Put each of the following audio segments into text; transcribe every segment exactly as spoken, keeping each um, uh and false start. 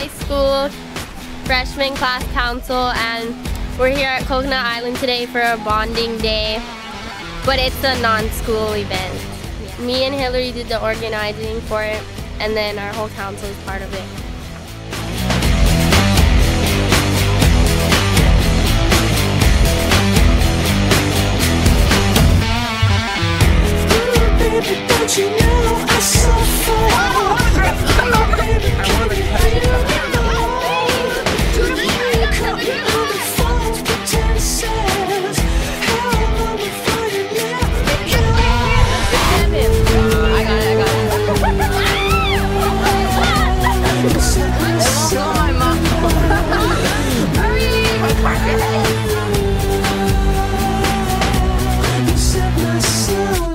High School Freshman Class Council, and we're here at Coconut Island today for a bonding day, but it's a non-school event. Me and Hillary did the organizing for it, and then our whole council is part of it. Don't you know I suffer? Oh, baby, can you you cut me on the false pretenses? How long before you let me go? I got it, I got it. You set my soul my mom. You set my soul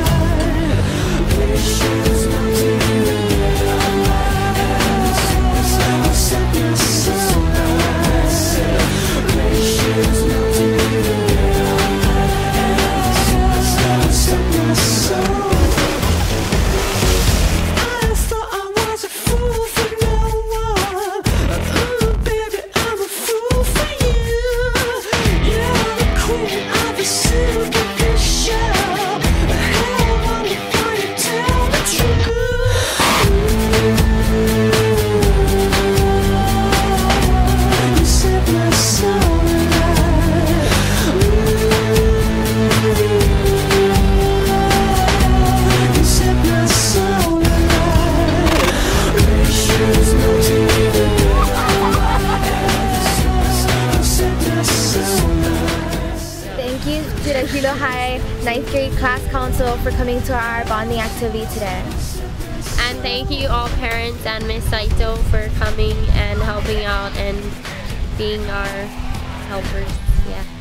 to the Hilo High ninth grade class council for coming to our bonding activity today. And thank you all parents and Miss Saito for coming and helping out and being our helpers. Yeah.